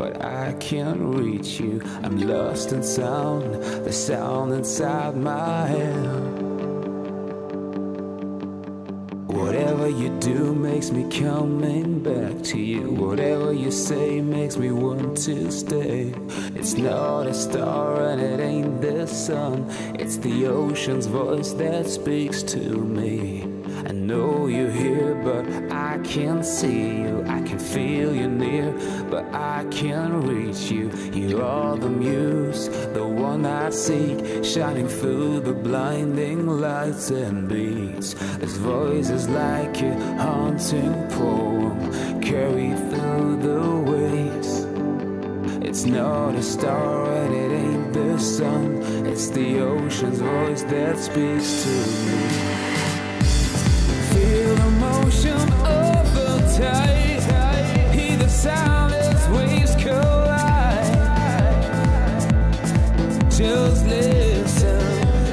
but I can't reach you. I'm lost in sound, the sound inside my head. Whatever you do makes me coming back to you. Whatever you say makes me want to stay. It's not a star and it ain't the sun. It's the ocean's voice that speaks to me. I know you're here, but I can't see you. I can feel you near, but I can't reach you. You are the muse, the one I seek, shining through the blinding lights and beats. This voice is like a haunting poem, carried through the waves. It's not a star and it ain't the sun. It's the ocean's voice that speaks to me. Feel the motion of the tide, hear the sound as waves collide. Just listen,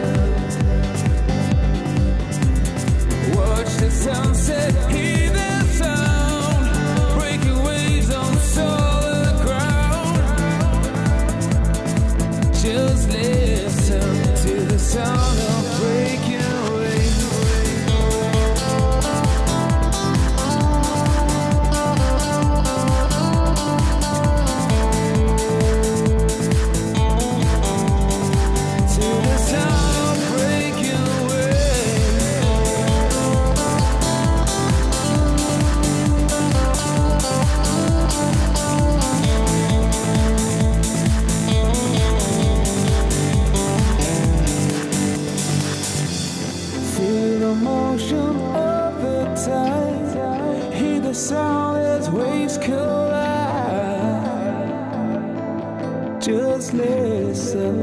watch the sunset, hear the sound, breaking waves on solid ground. Just listen to the sound of breaking waves. The sound as waves collide. Just listen,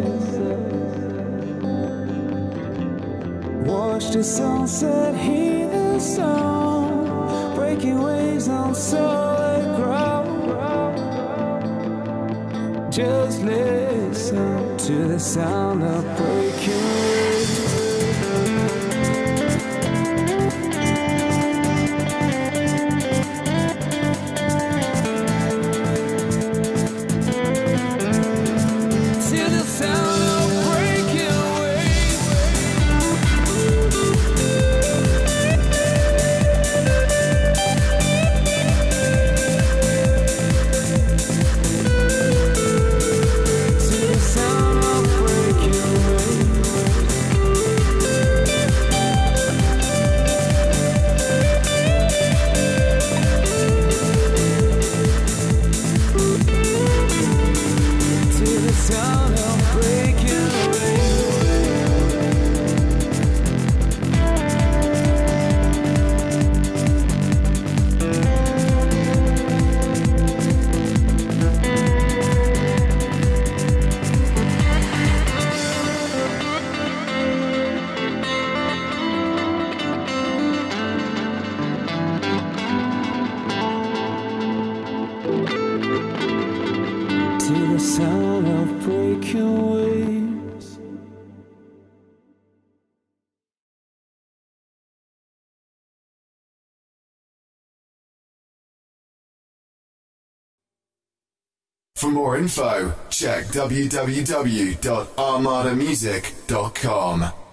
watch the sunset, hear the sound, breaking waves on solid ground. Just listen to the sound of breaking waves. To the sound of breaking waves. For more info, check www.armadamusic.com.